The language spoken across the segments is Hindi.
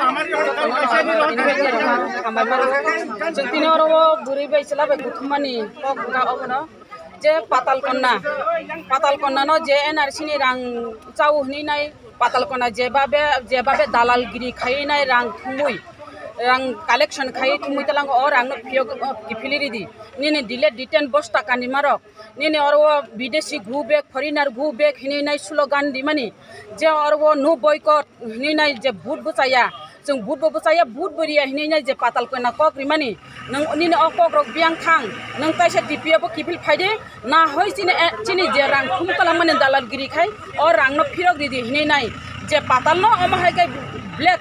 जोंनि अरबो बुरै बैसला बे गुथुमानि कका अबनो जे पाताल कन्ना न जे एनआरसी नि रां चाउ हनिनाय पाताल कन्ना जेबाबे दालालगिरि खायनाय रां थुमुय रां कालेक्शन खाय थुमुय तलांग और रां फिलिरिदि निने दिले डिटेन बस्ता कानि मारक निने अरबो विदेशी घु बेग फरिनार घु बेग हनिनाय स्लोगान दिमानि जे अरबो नो बयकट हनिनाय जे भूत बुचाया जों भूत बुचाया भूत बरिया हनिनाय जे पाताल कन्ना कक रिमानि नों निने अकक रक बियां थां नों ताइसे टिपियाबो किफिल फायदे ना होय चिनि जे रां थुम तलांग दालालगिरि खाय और रां न फिरक रिदि हनिनाय जे पाताल न अमाहाय गाय ब्लैक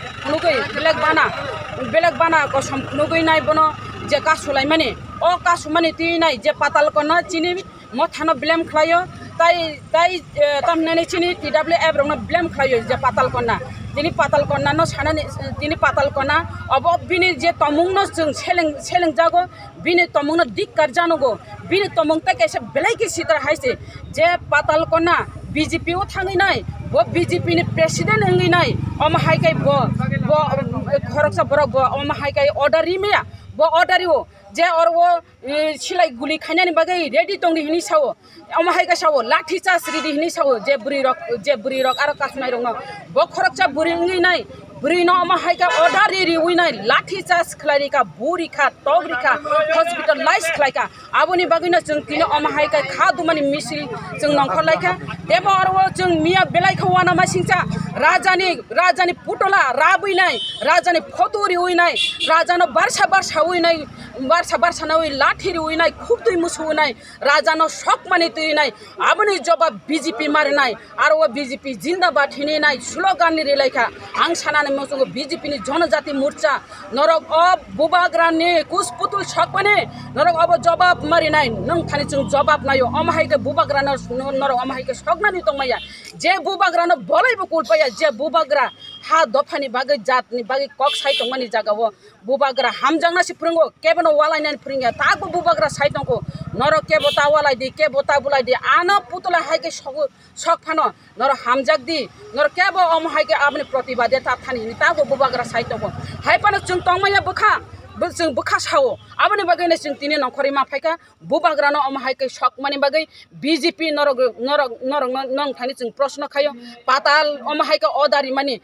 बाना को सम्पुनुगै नाय बनो जे कासुलाय माने ओ कासु माने तिनाय जे पाताल कन्ना चिनि मथानो ब्लेम खलायो ताइ तमनानै चिनि टिडब्ल्यूएफ रंनो ब्लेम खलायो जे पाताल कन्ना दिनै पाताल कन्ना न सानानै दिनै पाताल कन्ना अब बिनि जे तमुंनो जों सेलें जागो बिनि तमुंनो दिक्कार जानगो बिनि तमुं ताकेसे बेलायके सितर हायसे जे पाताल कन्ना बीजेपी ओ थाङैनाय बो बीजेपी नि प्रेसिडेंट हंगैनाय अमाहायकाय बो खरकसा बरक बो अमाहायकाय ऑर्डर रिमिया बो ऑर्डर हो जे और वो सिलाई गुली खानानि बागै रेडी तंगि हिनि सावो अमाहायका सावो लाठी चार्ज रेडी हिनि सावो जे बुरी रक आरो कासनाय रंग बो खरकसा बुरी हंगैनाय बुरी न अमाहायका ऑर्डर रेडी उइनाय लाठी चार्ज खलारिका बुरिका तगरिका हॉस्पिटलाइज खलायका आबोनि बागैनो जों तिनो अमाहायका खादुमानि मिसिल जों नंखलायका देबो और वो जों मिया बेलायखौ वाना मासिंचा राजानि पुतला राबैनाय राजानि फटुरि उइनाय राजानो बारसा उइनाय बारसा नावै लाठी उइनाय खूब दुइ मुसुनाय राजानो शक माने तुइनाय आबोनि जवाब बीजेपी मारनाय आरो वो बीजेपी जिंदाबाद हिनेनाय स्लोगान नि रेलायका आं सानानै मसंगो बीजेपी नि जनजाति मोर्चा नरक अब बुबाग्रानि कुस पुतुल शक माने नरक अब जवाब मारिनाय नों थानि जों जवाब नायो अमाहायके बुबाग्रानो नरक अमाहायके शकनानि तंमाया जे बुबाग्रानो बलायबो कुलपाया जे बुबाग्रा हा दफानि बागै जातनि बागै कक साइटं मानि जागावो बुबाग्रा हामजांनासि फोरोंगो केबनो वालायनानै फोरोंया तागो बुबाग्रा साइटंको नर केबो ता वालायदि केबो ता बुलायदि आनो पुतला हायके शक फानो नर हामजाक दि नर केबो अमहायके आबनि प्रतिबादिता थानि तागो बुबाग्रा साइटंको हायपानो जों तंमाया जों बोखा सावो आबनि बागैनो जों तिनि नखरि माफायका बुबाग्रानो अमहायके शक मानि बागै बीजेपी नर नं थानि जों प्रश्न खायो पाताल अमहायके अदारि मानि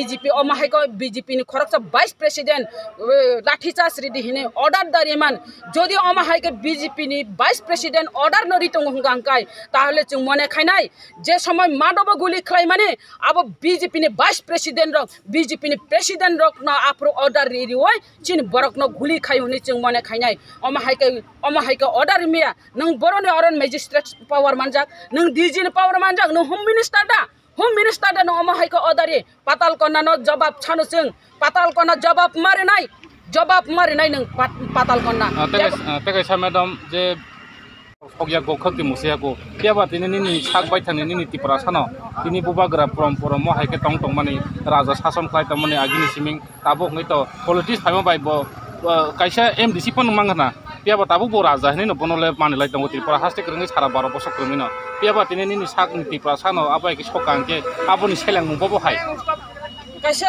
बीजेपी नि खरकसा vice president lathi charge ready हिने ऑर्डर दारिमान जदि अमहायके बीजेपी नि वाइस प्रेसिडेंट ऑर्डर न रितंग हंगांकाय ताहले जों मने खायनाय जे समय मादब गुली खलाय माने अब बीजेपी नि वाइस प्रेसिडेंट रक बीजेपी नि प्रेसिडेंट रक न आप्रो ऑर्डर रेडी होय चिन बरक न गुली खायनि जों मने खायनाय अमहायके ऑर्डर मिया नों बरनि अरन मजिस्ट्रेट पावर मानजाक नों डीजी पावर मानजाक नों होम मिनिस्टर दा न अमहायके ऑर्डर पाताल कन्ना न जवाब छानो जों पाताल कन्ना जवाब मारिनाय नों पाताल कन्ना तेकायसा मैडम जे fogya go khakti musia go piaba tinini ni sak bai thani ni tipra sano tini bubagra from mo haike tong mani raja sason khlai ta mani agini siming tabo ngai to politics phaima bai bo kaisa MDC pon mangana piaba tabo bo raja hini no bonole mani lai tong tripura haste krengi sara 12 bosok kremino piaba tinini ni sak ni tipra sano abai ki sokangke aboni selang bo hai kaisa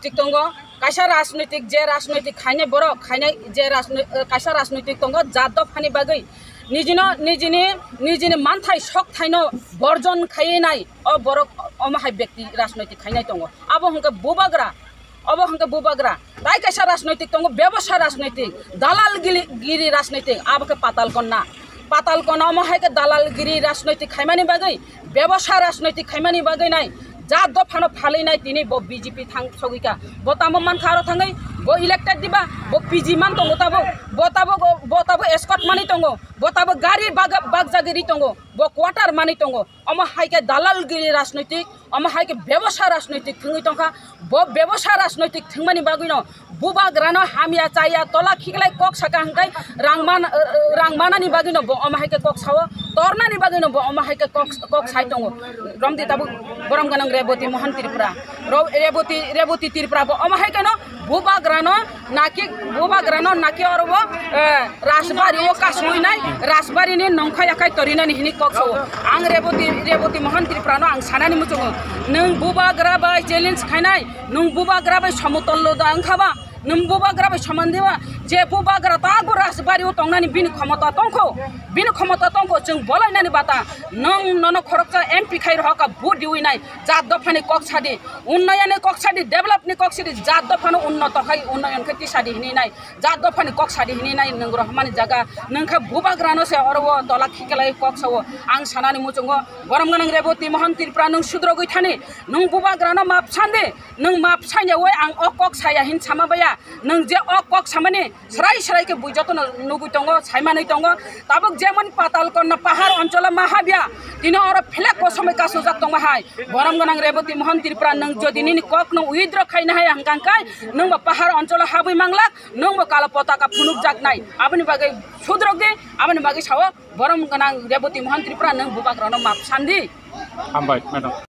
राजनीतिक जे राजनीतिक खाइने बर खाइने जे कासा राजनीतिक तंग जादव फानि बागै निजिनि मानथाय शक थाइनो बर्जन खाइनाय अ बरक अमाहाय व्यक्ति राजनीतिक खाइनाय तंग अब हंके बुबाग्रा ताइ कासा राजनीतिक तंग व्यवसाय राजनीतिक दालालगिरि राजनीतिक अब के पाताल कन्ना अमाहाय के दालालगिरि राजनीतिक खाइमानि बागै व्यवसाय राजनीतिक खाइमानि बागै नाय जा दफानो फालिनाय तिनी बो बीजेपी थां सगिका बतामो मान थारो थाङै बो इलेक्टेड दिबा बो पीजी मान तंगो बताबो एस्कॉट मानि तंगो बताबो गाड़ी बागजागिरि तंगो बो क्वार्टर मानि तंगो अमहायके दालालगिरि राजनीतिक अमहायके व्यवसाय राजनीतिक थंगै तंखा बो व्यवसाय राजनीतिक थंमानि बागैनो बुबाग्रानो हामिया चाया तला खिगलाय कक साका हंगाय रांमानानि बागैनो बो अमहायके कक सावो tornani bagino bo oma haike kok sai tongo romdi tabu borom ganang reboti mohan tiripura reboti tiripura bo oma haike no buba grano naki orbo rasbari o kasui nai rasbari ni nongkhai akai torina ni hini kok so ang reboti mohan tiripura no ang sanani muchungo nung buba graba challenge khainai nung buba graba samutollo da ang khaba nung buba graba samandewa je buba gra ta go rasbari o tongnani bin khamata tongko jeng bolai nani bata nong nono khorokta MP khai roka bu diwi nai jat dofani kok sadi unnayane kok sadi develop ni kok sadi jat dofano unnat khai unnayan khati sadi hini nai jat dofani kok sadi hini nai nang rahmani jaga nangkha buba grano se orbo tola khikelai kok sawo ang sanani muchungo borom ganang reboti mohan tiripura nung sudrogoi thani nung buba grano map sande nung map saine oi ang ok kok saya hin samabaya nung je ok kok samane serai ke bujoto nugu tongo saimani tongo tabuk যেমন পাতাল কন্যা পাহাড় অঞ্চল মাহাবিয়া তিনি আর ফেলে কসমে কাসো জাতং মাহাই বরম গনাং রেবতী মোহন ত্রিপুরা নং যদি নিনি কক নং উইদ্র খাইনা হাই হাঙ্কাঙ্কাই নং পাহাড় অঞ্চল হাবুই মাংলাক নং কালো পতাকা ফুনুক জাকনাই আপনি বাগে সুদ্রক দে আপনি বাগে সাও বরম গনাং রেবতী মোহন ত্রিপুরা নং বুবাগ্রন মাপ সান্দি হামবাই ম্যাডাম